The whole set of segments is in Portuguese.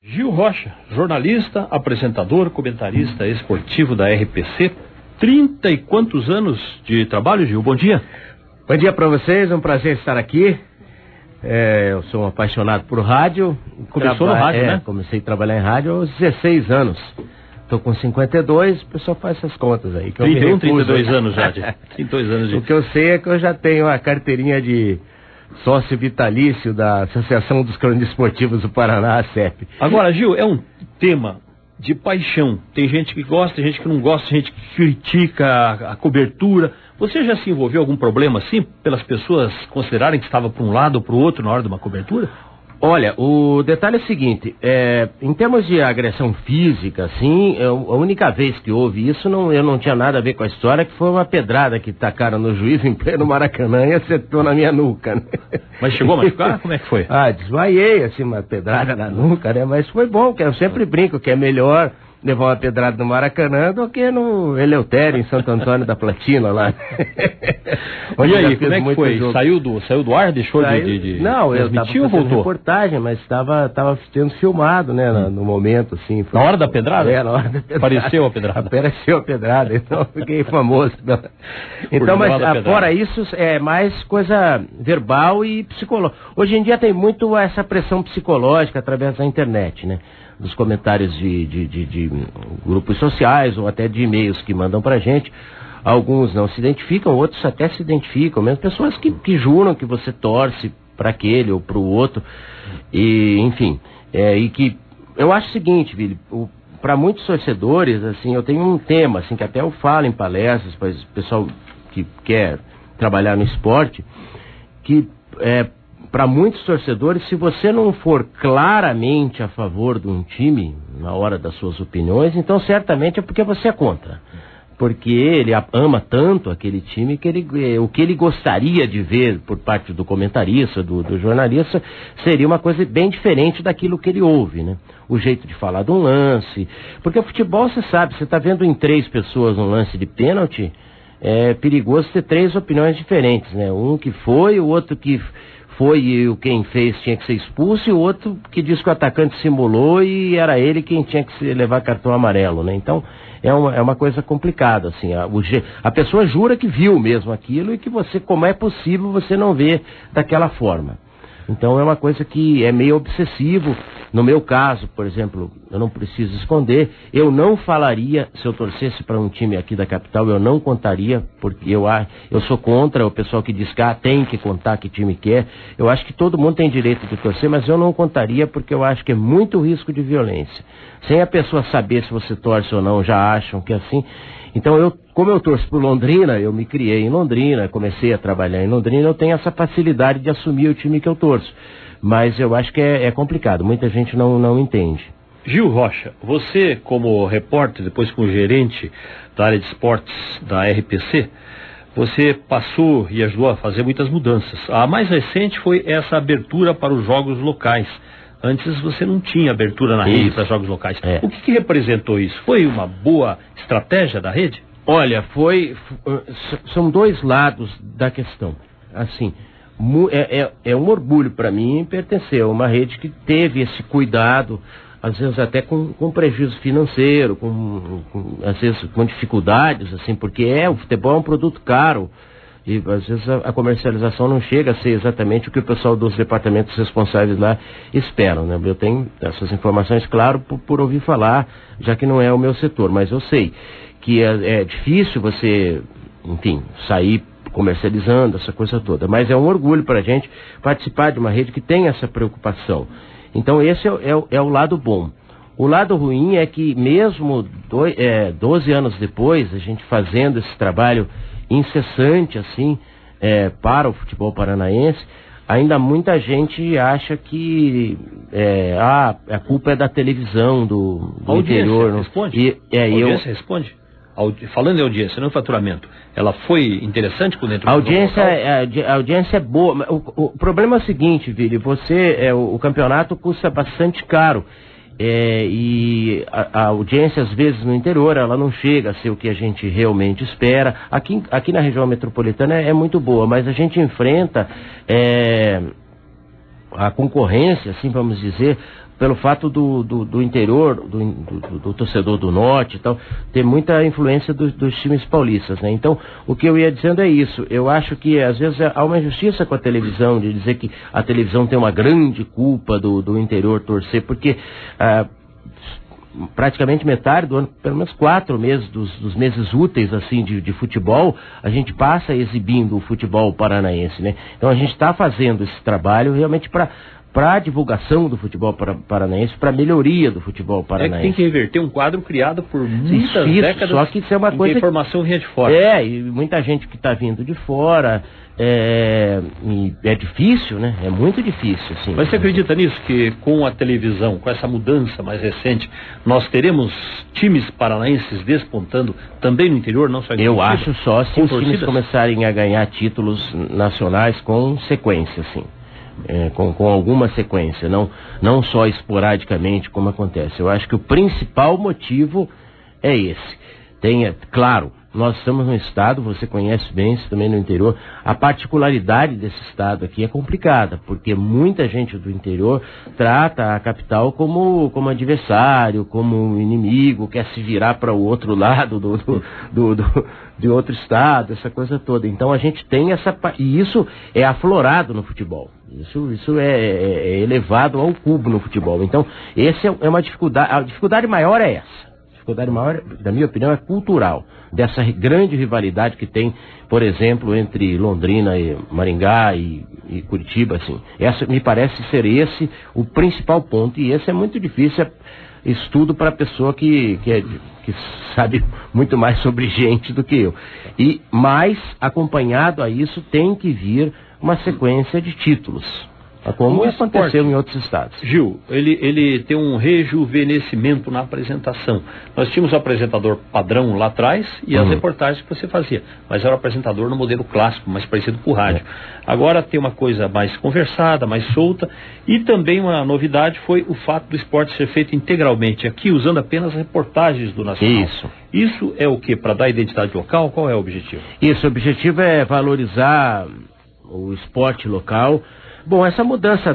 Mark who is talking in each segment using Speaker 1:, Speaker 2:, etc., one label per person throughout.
Speaker 1: Gil Rocha, jornalista, apresentador, comentarista esportivo da RPC. 30 e quantos anos de trabalho, Gil? Bom dia.
Speaker 2: Bom dia para vocês, é um prazer estar aqui. Eu sou um apaixonado por rádio.
Speaker 1: Começou no rádio, né?
Speaker 2: Comecei a trabalhar em rádio aos 16 anos. Estou com 52, o pessoal faz essas contas aí.
Speaker 1: 31, 32 anos já. 32 anos de...
Speaker 2: O que eu sei é que eu já tenho a carteirinha de sócio vitalício da Associação dos Cronistas Esportivos do Paraná, a ACEP.
Speaker 1: Agora, Gil, é um tema de paixão. Tem gente que gosta, tem gente que não gosta, tem gente que critica a cobertura. Você já se envolveu em algum problema assim, pelas pessoas considerarem que estava para um lado ou para o outro na hora de uma cobertura?
Speaker 2: Olha, o detalhe é o seguinte, em termos de agressão física, assim, a única vez que houve isso, eu não tinha nada a ver com a história, que foi uma pedrada que tacaram no juiz em pleno Maracanã e acertou na minha nuca, né?
Speaker 1: Mas chegou a machucar? Como é que foi?
Speaker 2: Desmaiei, assim, uma pedrada na nuca, né? Mas foi bom, que eu sempre brinco que é melhor levar uma pedrada no Maracanã do que no Eleutério, em Santo Antônio da Platina, lá.
Speaker 1: E aí, como é que foi? Saiu do ar? Deixou de
Speaker 2: Não, eu estava fazendo reportagem, mas estava sendo filmado, né, no momento, assim.
Speaker 1: Na hora da pedrada?
Speaker 2: Na hora da pedrada.
Speaker 1: Apareceu a pedrada?
Speaker 2: Apareceu a pedrada, então fiquei famoso. Então, mas fora isso, é mais coisa verbal e psicológica. Hoje em dia tem muito essa pressão psicológica através da internet, né? Dos comentários de grupos sociais ou até de e-mails que mandam pra gente. Alguns não se identificam, outros até se identificam, mesmo pessoas que juram que você torce para aquele ou para o outro, e enfim, e que eu acho o seguinte, Vili, para muitos torcedores, assim, eu tenho um tema, assim, que até eu falo em palestras para o pessoal que quer trabalhar no esporte, que para muitos torcedores, se você não for claramente a favor de um time na hora das suas opiniões, então certamente é porque você é contra. Porque ele ama tanto aquele time que o que ele gostaria de ver por parte do comentarista, do jornalista, seria uma coisa bem diferente daquilo que ele ouve, né? O jeito de falar de um lance. Porque o futebol, você sabe, você está vendo em 3 pessoas um lance de pênalti, é perigoso ter 3 opiniões diferentes, né? Um que foi, o outro que foi e quem fez tinha que ser expulso, e o outro que diz que o atacante simulou e era ele quem tinha que levar cartão amarelo, né? Então, é uma coisa complicada, assim. A pessoa jura que viu mesmo aquilo e que você, como é possível, você não vê daquela forma. Então, é uma coisa que é meio obsessivo. No meu caso, por exemplo, eu não preciso esconder, eu não falaria, se eu torcesse para um time aqui da capital, eu não contaria, porque eu sou contra o pessoal que diz que tem que contar que time quer. Eu acho que todo mundo tem direito de torcer, mas eu não contaria porque eu acho que é muito risco de violência. Sem a pessoa saber se você torce ou não, já acham que é assim. Então, como eu torço por Londrina, eu me criei em Londrina, comecei a trabalhar em Londrina, eu tenho essa facilidade de assumir o time que eu torço. Mas eu acho que é complicado, muita gente não entende.
Speaker 1: Gil Rocha, você como repórter, depois como gerente da área de esportes da RPC, você passou e ajudou a fazer muitas mudanças. A mais recente foi essa abertura para os jogos locais. Antes você não tinha abertura na rede para jogos locais. O que representou isso? Foi uma boa estratégia da rede?
Speaker 2: Olha, são 2 lados da questão. Assim, é um orgulho para mim pertencer a uma rede que teve esse cuidado, às vezes até com prejuízo financeiro, às vezes com dificuldades, assim, porque o futebol é um produto caro. E às vezes a comercialização não chega a ser exatamente o que o pessoal dos departamentos responsáveis lá esperam, né? Eu tenho essas informações, claro, por ouvir falar, já que não é o meu setor, mas eu sei que é difícil você, enfim, sair comercializando essa coisa toda, mas é um orgulho para a gente participar de uma rede que tem essa preocupação. Então esse é o lado bom. O lado ruim é que mesmo 12 anos depois, a gente fazendo esse trabalho incessante, assim, para o futebol paranaense, ainda muita gente acha que a culpa é da televisão do interior.
Speaker 1: Responde? A audiência responde? Falando em audiência, não em faturamento, ela foi interessante quando entrou
Speaker 2: a audiência é boa. O problema é o seguinte, Vili, o campeonato custa bastante caro. E a audiência, às vezes, no interior, ela não chega a ser o que a gente realmente espera. Aqui na região metropolitana é muito boa, mas a gente enfrenta a concorrência, assim vamos dizer, pelo fato do interior, do torcedor do norte e tal, ter muita influência dos times paulistas, né? Então, o que eu ia dizendo é isso. Eu acho que, às vezes, há uma injustiça com a televisão, de dizer que a televisão tem uma grande culpa do interior torcer, porque praticamente metade do ano, pelo menos 4 meses dos meses úteis, assim, de futebol, a gente passa exibindo o futebol paranaense, né? Então, a gente está fazendo esse trabalho realmente para a divulgação do futebol paranaense, para a melhoria do futebol paranaense.
Speaker 1: É que tem que reverter um quadro criado por muitas décadas,
Speaker 2: só que isso é uma coisa
Speaker 1: que informação vinha de fora.
Speaker 2: E muita gente que está vindo de fora, e é difícil, né? É muito difícil, assim.
Speaker 1: Mas você acredita nisso, que com a televisão, com essa mudança mais recente, nós teremos times paranaenses despontando também no interior, não só em
Speaker 2: Eu acho só se os times começarem a ganhar títulos nacionais com sequência, assim. Com alguma sequência, não só esporadicamente como acontece. Eu acho que o principal motivo é esse. Claro, nós estamos num estado, você conhece bem isso também no interior, a particularidade desse estado aqui é complicada, porque muita gente do interior trata a capital como adversário, como inimigo, quer se virar para o outro lado de outro estado, essa coisa toda. Então a gente tem e isso é aflorado no futebol. Isso é elevado ao cubo no futebol. Então, essa é uma dificuldade. A dificuldade maior é essa. A dificuldade maior, na minha opinião, é cultural. Dessa grande rivalidade que tem, por exemplo, entre Londrina e Maringá e Curitiba, assim. Essa me parece ser esse o principal ponto. E esse é muito difícil. Estudo para pessoa que sabe muito mais sobre gente do que eu. Mas, acompanhado a isso, tem que vir uma sequência de títulos, como aconteceu em outros estados.
Speaker 1: Gil, ele tem um rejuvenescimento na apresentação. Nós tínhamos o apresentador padrão lá atrás e as reportagens que você fazia, mas era o apresentador no modelo clássico, mais parecido com o rádio. Agora tem uma coisa mais conversada, mais solta, e também uma novidade foi o fato do esporte ser feito integralmente aqui, usando apenas reportagens do Nacional. Isso é o que? Para dar identidade local? Qual é o objetivo?
Speaker 2: Isso, o objetivo é valorizar o esporte local. Bom, essa mudança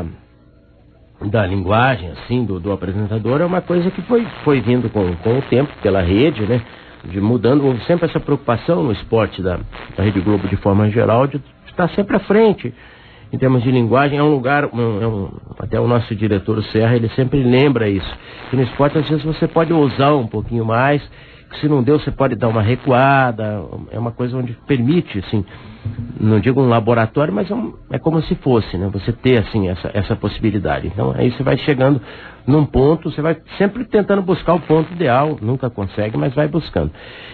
Speaker 2: da linguagem, assim, do apresentador é uma coisa que foi vindo com o tempo, pela rede, né? Houve sempre essa preocupação no esporte da Rede Globo, de forma geral, de estar sempre à frente em termos de linguagem. É um lugar, até o nosso diretor, o Serra, ele sempre lembra isso, que no esporte às vezes você pode ousar um pouquinho mais, que se não deu você pode dar uma recuada, é uma coisa onde permite, assim, não digo um laboratório, mas é como se fosse, né? Você ter, assim, essa possibilidade. Então, aí você vai chegando num ponto, você vai sempre tentando buscar o ponto ideal, nunca consegue, mas vai buscando.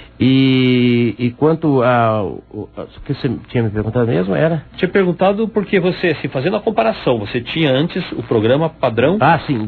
Speaker 2: E quanto o que você tinha me perguntado mesmo era?
Speaker 1: Tinha perguntado porque você, assim, fazendo a comparação, você tinha antes o programa padrão...
Speaker 2: sim,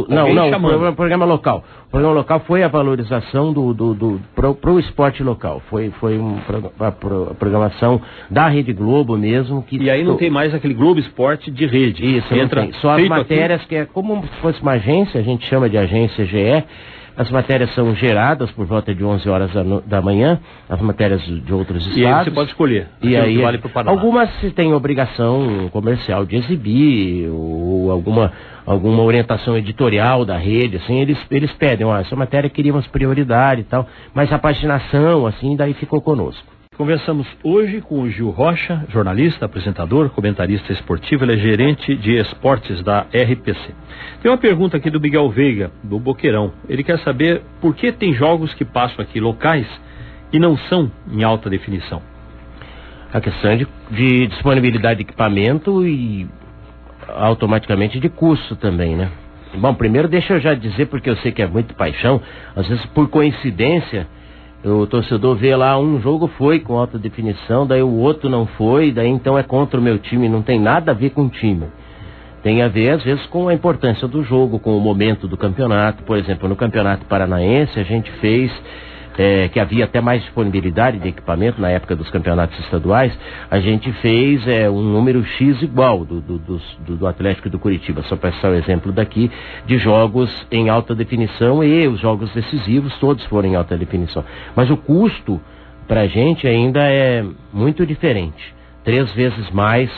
Speaker 2: o programa local. O programa local foi a valorização pro esporte local. Foi a programação da Rede Globo mesmo.
Speaker 1: E aí não tem mais aquele Globo Esporte de rede.
Speaker 2: Isso, entra só as matérias, que é como se fosse uma agência, a gente chama de agência GE. As matérias são geradas por volta de 11 horas da manhã, as matérias de outros estados.
Speaker 1: E aí você pode escolher.
Speaker 2: E aí,
Speaker 1: vale pro Paraná.
Speaker 2: Algumas têm obrigação comercial de exibir, ou alguma orientação editorial da rede, assim, eles pedem, essa matéria queríamos prioridade e tal, mas a paginação, assim, daí ficou conosco.
Speaker 1: Conversamos hoje com o Gil Rocha, jornalista, apresentador, comentarista esportivo, ele é gerente de esportes da RPC. Tem uma pergunta aqui do Miguel Veiga, do Boqueirão. Ele quer saber por que tem jogos que passam aqui locais e não são em alta definição.
Speaker 2: A questão de disponibilidade de equipamento e automaticamente de custo também, né? Bom, primeiro deixa eu já dizer, porque eu sei que é muito paixão, às vezes por coincidência, o torcedor vê lá, um jogo foi com alta definição, daí o outro não foi, daí então é contra o meu time, não tem nada a ver com o time. Tem a ver, às vezes, com a importância do jogo, com o momento do campeonato. Por exemplo, no Campeonato Paranaense, a gente fez, que havia até mais disponibilidade de equipamento na época dos campeonatos estaduais, a gente fez um número X igual do Atlético e do Curitiba, só para citar o exemplo daqui, de jogos em alta definição, e os jogos decisivos todos foram em alta definição. Mas o custo para a gente ainda é muito diferente, 3 vezes mais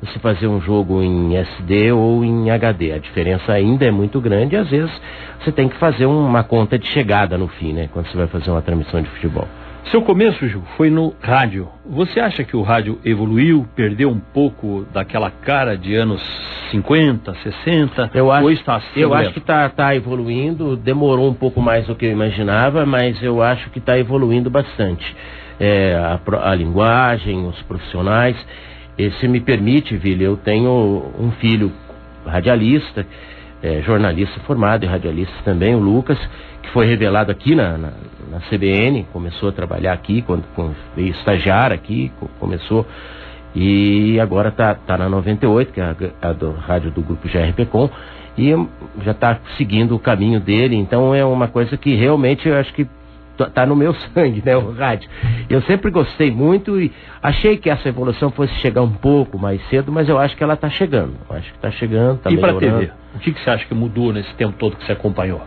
Speaker 2: você fazer um jogo em SD ou em HD. A diferença ainda é muito grande e às vezes você tem que fazer uma conta de chegada no fim, né? Quando você vai fazer uma transmissão de futebol.
Speaker 1: Seu começo, Gil, foi no rádio. Você acha que o rádio evoluiu, perdeu um pouco daquela cara de anos 50, 60?
Speaker 2: Eu acho que está evoluindo, demorou um pouco mais do que eu imaginava, mas eu acho que está evoluindo bastante. A linguagem, os profissionais. Se me permite, Vili, eu tenho um filho radialista, jornalista formado e radialista também, o Lucas, que foi revelado aqui na CBN, começou a trabalhar aqui, quando veio estagiar aqui, começou, e agora está na 98, que é a do rádio do grupo GRPcom, e já está seguindo o caminho dele. Então é uma coisa que realmente eu acho que está no meu sangue, né, o rádio. Eu sempre gostei muito e achei que essa evolução fosse chegar um pouco mais cedo, mas eu acho que ela está chegando. Eu acho que está chegando, está melhorando.
Speaker 1: E para a TV? O que você acha que mudou nesse tempo todo que você acompanhou?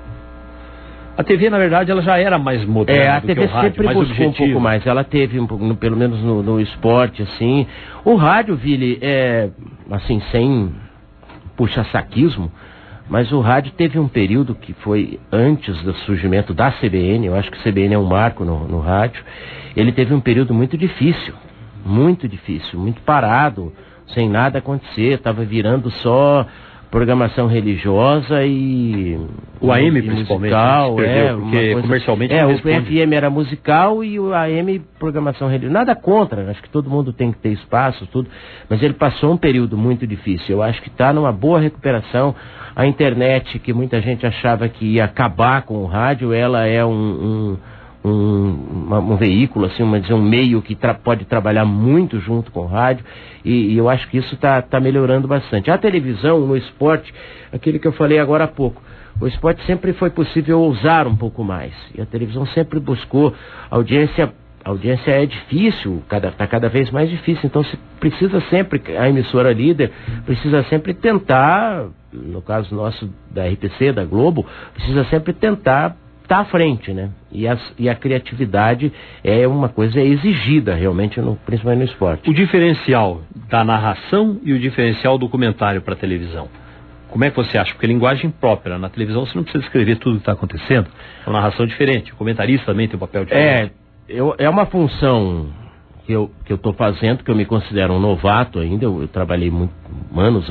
Speaker 1: A TV, na verdade, ela já era mais moderna do que o rádio,
Speaker 2: sempre
Speaker 1: mais
Speaker 2: buscou
Speaker 1: objetivo.
Speaker 2: Um pouco mais. Ela teve, pelo menos no esporte, assim. O rádio, Vili, assim, sem puxa-saquismo, mas o rádio teve um período que foi antes do surgimento da CBN. Eu acho que a CBN é um marco no rádio. Ele teve um período muito difícil, muito parado, sem nada acontecer. Estava virando só programação religiosa e
Speaker 1: o AM principalmente
Speaker 2: musical,
Speaker 1: porque comercialmente
Speaker 2: o FM era musical e o AM programação religiosa. Nada contra, acho que todo mundo tem que ter espaço, tudo, mas ele passou um período muito difícil. Eu acho que está numa boa recuperação. A internet, que muita gente achava que ia acabar com o rádio, ela é um veículo, assim, um meio que pode trabalhar muito junto com o rádio, e eu acho que isso está melhorando bastante. A televisão, no esporte, aquilo que eu falei agora há pouco, o esporte sempre foi possível ousar um pouco mais, e a televisão sempre buscou audiência. A audiência é difícil, está cada vez mais difícil, então se precisa sempre, a emissora líder precisa sempre tentar, no caso nosso da RPC, da Globo, precisa sempre tentar estar à frente, né? E a criatividade é uma coisa exigida realmente, principalmente no esporte.
Speaker 1: O diferencial da narração e o diferencial do comentário para a televisão, como é que você acha? Porque linguagem própria, na televisão você não precisa escrever tudo o que está acontecendo, é uma narração diferente, o comentarista também tem um papel diferente.
Speaker 2: É uma função que eu estou fazendo, que eu me considero um novato ainda. Eu trabalhei anos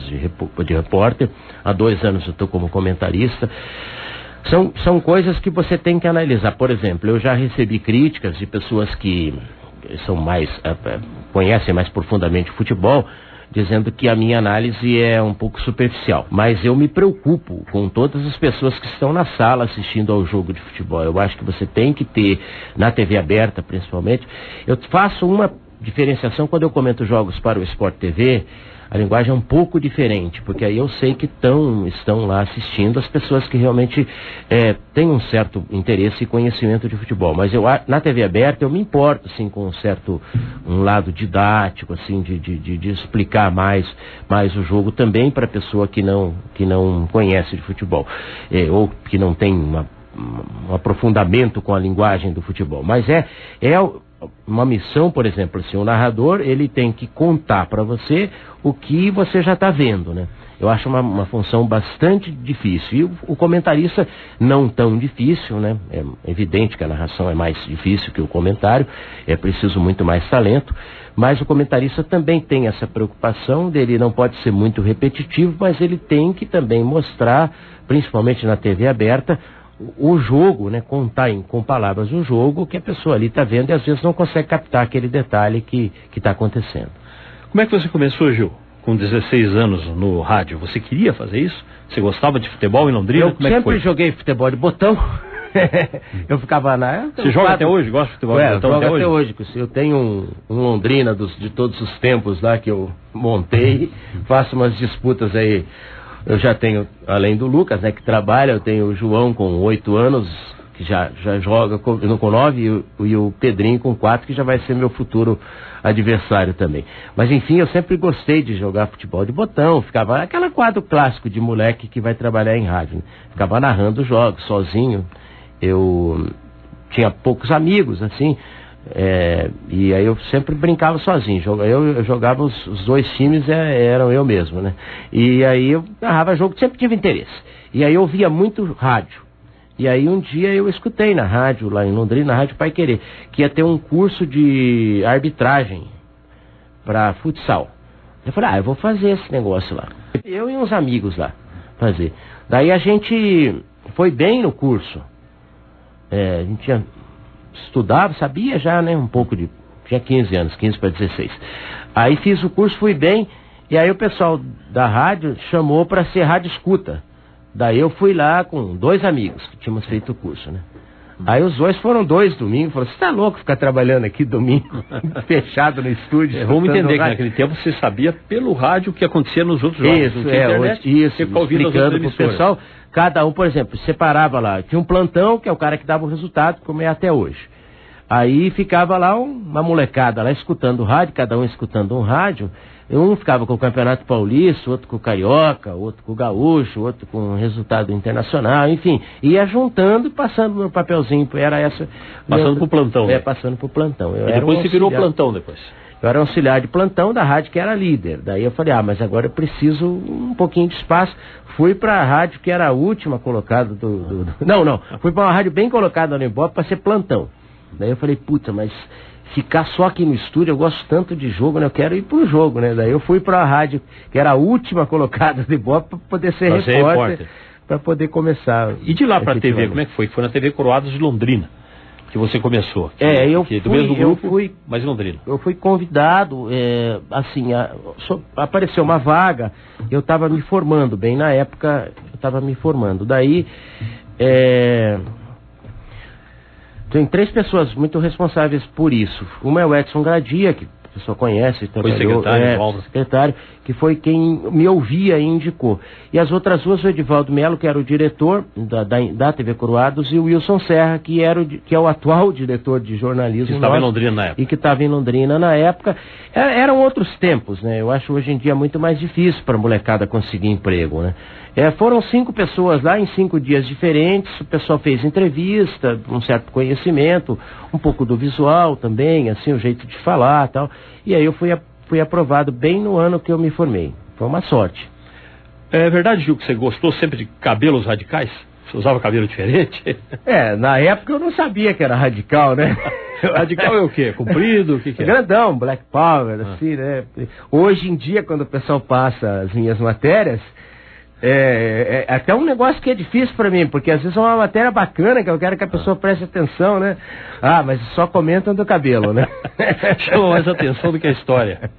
Speaker 2: de repórter, há 2 anos eu estou como comentarista. São coisas que você tem que analisar. Por exemplo, eu já recebi críticas de pessoas que conhecem mais profundamente o futebol, dizendo que a minha análise é um pouco superficial. Mas eu me preocupo com todas as pessoas que estão na sala assistindo ao jogo de futebol. Eu acho que você tem que ter, na TV aberta principalmente, eu faço uma diferenciação quando eu comento jogos para o Sport TV. A linguagem é um pouco diferente, porque aí eu sei que estão lá assistindo as pessoas que realmente têm um certo interesse e conhecimento de futebol. Mas na TV aberta eu me importo, assim, com um lado didático, assim, de explicar mais o jogo também para a pessoa que não conhece de futebol, ou que não tem um aprofundamento com a linguagem do futebol. Mas uma missão, por exemplo, assim, o narrador, ele tem que contar para você o que você já está vendo, né? Eu acho uma função bastante difícil. E o comentarista não tão difícil, né? É evidente que a narração é mais difícil que o comentário, é preciso muito mais talento, mas o comentarista também tem essa preocupação dele, não pode ser muito repetitivo, mas ele tem que também mostrar, principalmente na TV aberta, o jogo, né? Contar com palavras o jogo que a pessoa ali está vendo e às vezes não consegue captar aquele detalhe que está acontecendo.
Speaker 1: Como é que você começou, Gil? Com 16 anos no rádio, você queria fazer isso? Você gostava de futebol em Londrina?
Speaker 2: Eu sempre joguei futebol de botão. Eu ficava
Speaker 1: Você joga até hoje? Gosta de futebol de botão
Speaker 2: até hoje? Eu tenho um Londrina de todos os tempos lá que eu montei, faço umas disputas aí. Eu já tenho, além do Lucas, né, que trabalha, eu tenho o João com 8 anos, que já joga com 9, e o Pedrinho com 4, que já vai ser meu futuro adversário também. Mas enfim, eu sempre gostei de jogar futebol de botão, ficava aquele quadro clássico de moleque que vai trabalhar em rádio, né? Ficava narrando jogos sozinho. Eu tinha poucos amigos, assim, E aí eu sempre brincava sozinho. Eu jogava os dois times, eram eu mesmo, né? E aí eu narrava jogo, sempre tive interesse. E aí eu ouvia muito rádio. E aí um dia eu escutei na rádio, lá em Londrina, na Rádio Paiquerê, que ia ter um curso de arbitragem para futsal. Eu falei, eu vou fazer esse negócio lá. Eu e uns amigos lá, fazer. Daí a gente foi bem no curso. A gente estudava, sabia já, né, um pouco de... Tinha 15 anos, 15 para 16. Aí fiz o curso, fui bem, e aí o pessoal da rádio chamou para ser rádio escuta. Daí eu fui lá com 2 amigos que tínhamos feito o curso, né? Aí os dois foram 2 domingos, falaram, você tá louco ficar trabalhando aqui domingo, fechado no estúdio?
Speaker 1: Vamos entender que naquele tempo você sabia pelo rádio o que acontecia nos outros jogos.
Speaker 2: Isso, explicando pro pessoal, cada um, por exemplo, separava lá, tinha um plantão, que é o cara que dava o resultado, como é até hoje. Aí ficava lá uma molecada lá escutando o rádio, cada um escutando um rádio. Um ficava com o Campeonato Paulista, outro com o Carioca, outro com o Gaúcho, outro com o resultado internacional, enfim. Ia juntando e passando no papelzinho. Era essa...
Speaker 1: Passando pro plantão.
Speaker 2: Passando pro plantão.
Speaker 1: E depois você virou plantão depois.
Speaker 2: Eu era auxiliar de plantão da rádio que era líder. Daí eu falei, mas agora eu preciso um pouquinho de espaço. Fui pra rádio que era a última colocada Não. Fui pra uma rádio bem colocada no Ibope pra ser plantão. Daí eu falei, puta, mas... ficar só aqui no estúdio, eu gosto tanto de jogo, né? Eu quero ir pro jogo, né? Daí eu fui pra rádio, que era a última colocada de Ibope, pra poder ser repórter, pra poder começar.
Speaker 1: E de lá pra TV, como é que foi? Foi na TV Coroados de Londrina que você começou?
Speaker 2: Do mesmo grupo,
Speaker 1: mas Londrina.
Speaker 2: Eu fui convidado, apareceu uma vaga, eu tava me formando, bem na época, eu tava me formando. Daí, tem 3 pessoas muito responsáveis por isso. Uma é o Edson Gradia, que a pessoa conhece,
Speaker 1: foi
Speaker 2: secretário, que foi quem me ouvia e indicou. E as outras 2, o Edivaldo Melo, que era o diretor da TV Coroados, e o Wilson Serra, que é o atual diretor de jornalismo. Que
Speaker 1: estava em Londrina na época.
Speaker 2: E que estava em Londrina na época. Eram outros tempos, né? Eu acho hoje em dia muito mais difícil para a molecada conseguir emprego, né? Foram 5 pessoas lá em 5 dias diferentes. O pessoal fez entrevista, um certo conhecimento, um pouco do visual também, assim, o jeito de falar e tal. E aí eu fui aprovado bem no ano que eu me formei. Foi uma sorte.
Speaker 1: É verdade, Gil, que você gostou sempre de cabelos radicais? Você usava cabelo diferente?
Speaker 2: Na época eu não sabia que era radical, né?
Speaker 1: Radical é o quê? Comprido? O que é?
Speaker 2: Grandão, Black Power, assim, né? Hoje em dia, quando o pessoal passa as minhas matérias, até um negócio que é difícil pra mim, porque às vezes é uma matéria bacana que eu quero que a pessoa preste atenção, né? Mas só comentam do cabelo, né?
Speaker 1: Chama mais atenção do que a história.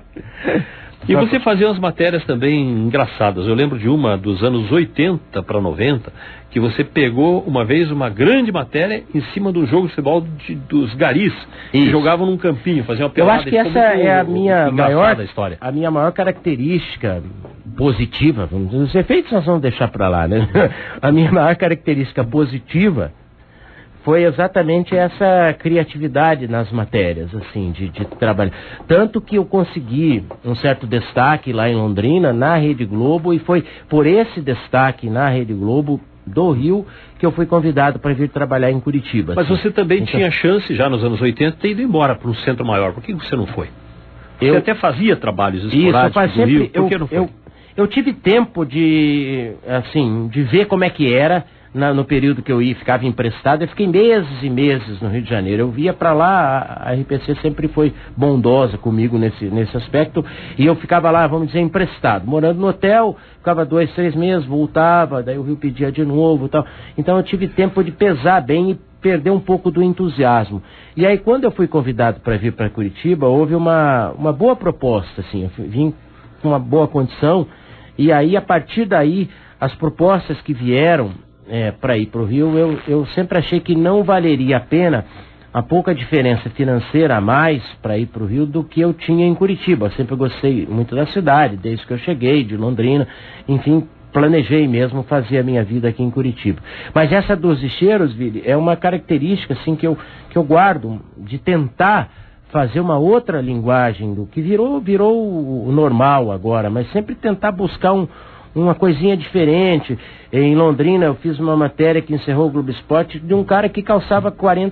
Speaker 1: E você fazia umas matérias também engraçadas. Eu lembro de uma dos anos 80 para 90, que você pegou uma vez uma grande matéria em cima do jogo de futebol dos garis, que jogavam num campinho, faziam uma pelada.
Speaker 2: Eu acho que essa é a minha maior característica positiva. Os efeitos nós vamos deixar para lá, né? A minha maior característica positiva foi exatamente essa criatividade nas matérias, assim, de trabalho. Tanto que eu consegui um certo destaque lá em Londrina, na Rede Globo, e foi por esse destaque na Rede Globo do Rio que eu fui convidado para vir trabalhar em Curitiba.
Speaker 1: Mas você também tinha chance, já nos anos 80, de ter ido embora para um centro maior. Por que você não foi? Você até fazia trabalhos esporádicos no Rio, por que não foi?
Speaker 2: Eu tive tempo de ver como é que era. No período que eu ficava emprestado, eu fiquei meses e meses no Rio de Janeiro. Eu via pra lá, a RPC sempre foi bondosa comigo nesse aspecto, e eu ficava lá, vamos dizer, emprestado, morando no hotel, ficava 2, 3 meses, voltava, daí o Rio pedia de novo e tal. Então eu tive tempo de pesar bem e perder um pouco do entusiasmo. E aí quando eu fui convidado para vir para Curitiba, houve uma boa proposta, assim, eu vim com uma boa condição, e aí a partir daí, as propostas que vieram para ir para o Rio, eu sempre achei que não valeria a pena a pouca diferença financeira a mais para ir para o Rio do que eu tinha em Curitiba. Eu sempre gostei muito da cidade, desde que eu cheguei, de Londrina, enfim, planejei mesmo fazer a minha vida aqui em Curitiba. Mas essa dos lixeiros, Vili, é uma característica assim, que eu guardo, de tentar fazer uma outra linguagem do que virou o normal agora, mas sempre tentar buscar um uma coisinha diferente. Em Londrina eu fiz uma matéria que encerrou o Globo Esporte de um cara que calçava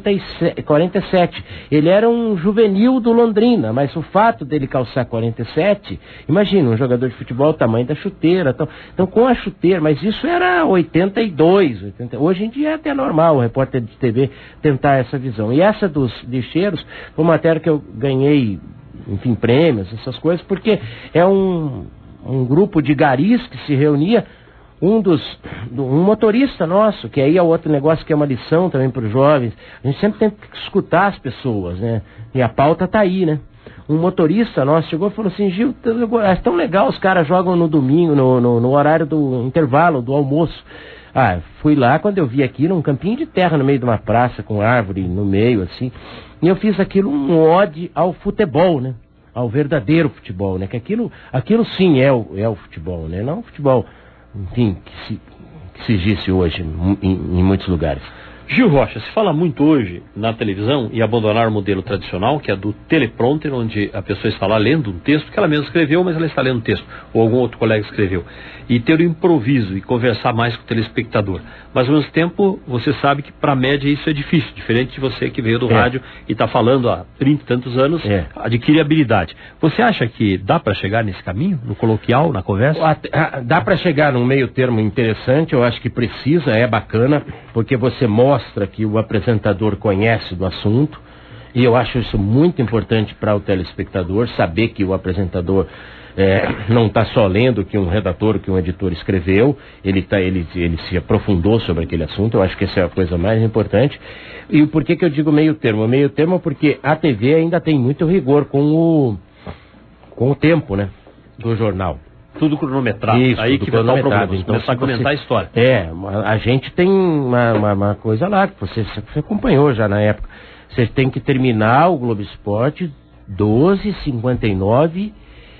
Speaker 2: 47. Ele era um juvenil do Londrina, mas o fato dele calçar 47, imagina, um jogador de futebol, o tamanho da chuteira. Então com a chuteira, mas isso era 82, hoje em dia é até normal o repórter de TV tentar essa visão. E essa dos lixeiros foi uma matéria que eu ganhei, enfim, prêmios, essas coisas, porque é um grupo de garis que se reunia, um motorista nosso, que aí é outro negócio que é uma lição também para os jovens. A gente sempre tem que escutar as pessoas, né? E a pauta tá aí, né? Um motorista nosso chegou e falou assim: Gil, é tão legal, os caras jogam no domingo, no horário do intervalo, do almoço. Fui lá, quando eu vi aquilo, um campinho de terra no meio de uma praça, com árvore no meio, assim, e eu fiz aquilo um ode ao futebol, né? Ao verdadeiro futebol, né? Que aquilo sim é o futebol, né? Não o futebol, enfim, que se existe hoje em muitos lugares.
Speaker 1: Gil Rocha, se fala muito hoje na televisão em abandonar o modelo tradicional, que é do teleprompter, onde a pessoa está lá lendo um texto que ela mesma escreveu, mas ela está lendo um texto, ou algum outro colega escreveu, e ter o improviso e conversar mais com o telespectador. Mas ao mesmo tempo, você sabe que para a média isso é difícil, diferente de você que veio do rádio e está falando há 30 e tantos anos, adquire habilidade. Você acha que dá para chegar nesse caminho, no coloquial, na conversa?
Speaker 2: Dá para chegar num meio termo interessante, eu acho que precisa, é bacana, porque você mostra que o apresentador conhece do assunto, e eu acho isso muito importante para o telespectador, saber que o apresentador não está só lendo o que um redator, o que um editor escreveu, ele se aprofundou sobre aquele assunto. Eu acho que essa é a coisa mais importante. E por que eu digo meio termo? Meio termo porque a TV ainda tem muito rigor com o tempo, né, do jornal.
Speaker 1: Tudo cronometrado.
Speaker 2: Isso,
Speaker 1: aí
Speaker 2: tudo
Speaker 1: que vai estar o problema.
Speaker 2: Então,
Speaker 1: começar a comentar a história.
Speaker 2: A gente tem uma coisa lá, que você acompanhou já na época. Você tem que terminar o Globo Esporte 12h59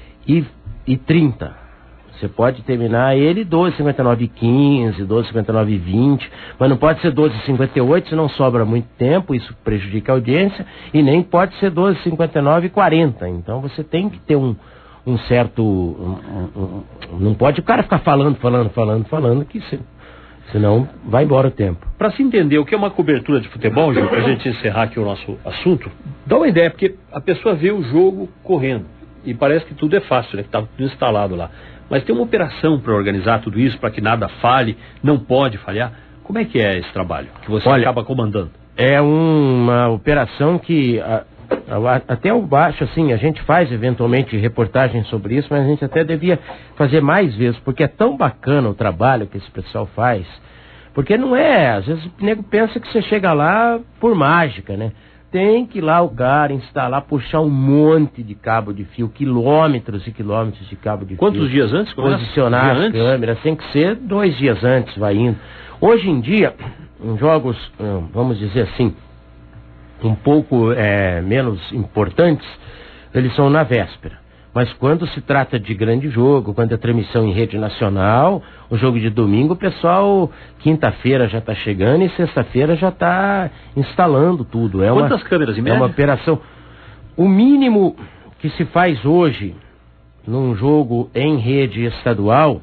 Speaker 2: e 30. Você pode terminar ele 12h59 e 15, 12h59 e 20, mas não pode ser 12h58, senão sobra muito tempo, isso prejudica a audiência, e nem pode ser 12h59 e 40. Então você tem que ter um certo... não pode o cara ficar falando, que senão vai embora o tempo.
Speaker 1: Para se entender o que é uma cobertura de futebol, Gil, para a gente encerrar aqui o nosso assunto, dá uma ideia, porque a pessoa vê o jogo correndo e parece que tudo é fácil, né? Que está tudo instalado lá. Mas tem uma operação para organizar tudo isso, para que nada falhe, não pode falhar. Como é que é esse trabalho que você acaba comandando?
Speaker 2: É uma operação que... até eu acho assim, a gente faz eventualmente reportagens sobre isso, mas a gente até devia fazer mais vezes, porque é tão bacana o trabalho que esse pessoal faz, porque não é, às vezes o nego pensa que você chega lá por mágica, né? Tem que ir lá o cara instalar, puxar um monte de cabo de fio, quilômetros e quilômetros de cabo de fio.
Speaker 1: Quantos dias antes?
Speaker 2: Posicionar as câmeras, tem que ser 2 dias antes, vai indo. Hoje em dia, em jogos, vamos dizer assim, um pouco menos importantes, eles são na véspera. Mas quando se trata de grande jogo, quando é transmissão em rede nacional, o jogo de domingo, o pessoal, quinta-feira já está chegando e sexta-feira já está instalando tudo.
Speaker 1: Quantas câmeras em média?
Speaker 2: É uma operação. O mínimo que se faz hoje num jogo em rede estadual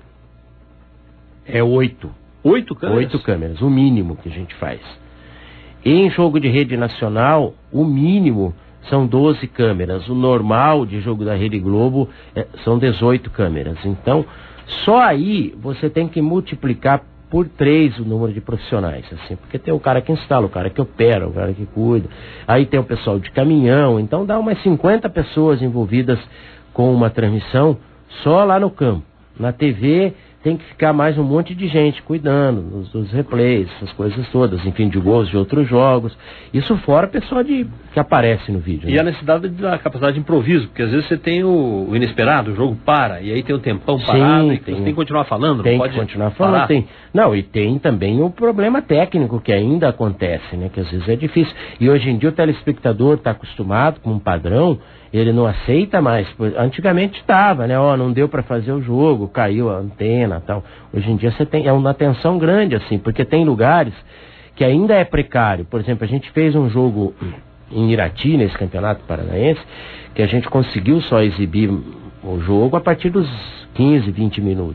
Speaker 2: é 8.
Speaker 1: 8 câmeras?
Speaker 2: 8 câmeras, o mínimo que a gente faz. Em jogo de rede nacional, o mínimo são 12 câmeras. O normal de jogo da Rede Globo são 18 câmeras. Então, só aí você tem que multiplicar por 3 o número de profissionais, assim, porque tem o cara que instala, o cara que opera, o cara que cuida. Aí tem o pessoal de caminhão. Então dá umas 50 pessoas envolvidas com uma transmissão só lá no campo. Na TV... tem que ficar mais um monte de gente cuidando dos replays, essas coisas todas, enfim, de gols de outros jogos. Isso fora a pessoa que aparece no vídeo.
Speaker 1: E a necessidade da capacidade de improviso, porque às vezes você tem o inesperado, o jogo para, e aí tem o tempão parado, e você tem que continuar falando,
Speaker 2: tem
Speaker 1: não pode
Speaker 2: que continuar falando, e tem também o problema técnico que ainda acontece, né, que às vezes é difícil. E hoje em dia o telespectador está acostumado com um padrão, ele não aceita mais. Antigamente estava, né? Não deu para fazer o jogo, caiu a antena, tal. Hoje em dia você tem uma atenção grande, assim, porque tem lugares que ainda é precário. Por exemplo, a gente fez um jogo em Irati, nesse campeonato paranaense, que a gente conseguiu só exibir o jogo a partir dos 15, 20 minutos.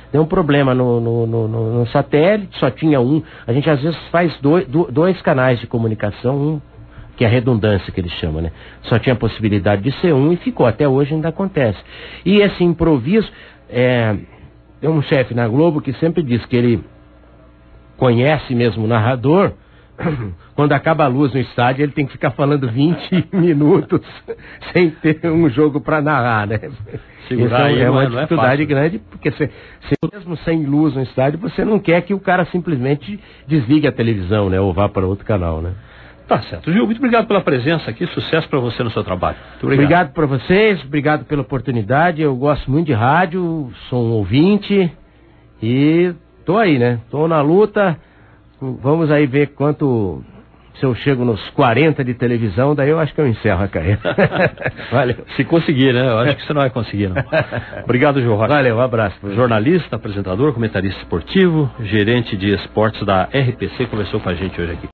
Speaker 2: Deu um problema no satélite, só tinha um. A gente às vezes faz dois canais de comunicação, que é a redundância que eles chamam, né? Só tinha a possibilidade de ser um e ficou. Até hoje ainda acontece. E esse improviso, tem um chefe na Globo que sempre diz que ele conhece mesmo o narrador. Quando acaba a luz no estádio, ele tem que ficar falando 20 minutos sem ter um jogo para narrar, né?
Speaker 1: Segurar aí
Speaker 2: é uma dificuldade grande, porque mesmo sem luz no estádio, você não quer que o cara simplesmente desligue a televisão, né? Ou vá para outro canal, né?
Speaker 1: Tá certo. Gil, muito obrigado pela presença aqui, sucesso para você no seu trabalho. Muito
Speaker 2: obrigado para vocês, obrigado pela oportunidade. Eu gosto muito de rádio, sou um ouvinte e tô aí, né? Tô na luta. Vamos aí ver se eu chego nos 40 de televisão, daí eu acho que eu encerro a carreira.
Speaker 1: Valeu. Se conseguir, né? Eu acho que você não vai conseguir, não. Obrigado, Gil Rocha.
Speaker 2: Valeu, um abraço.
Speaker 1: Jornalista, apresentador, comentarista esportivo, gerente de esportes da RPC, conversou com a gente hoje aqui.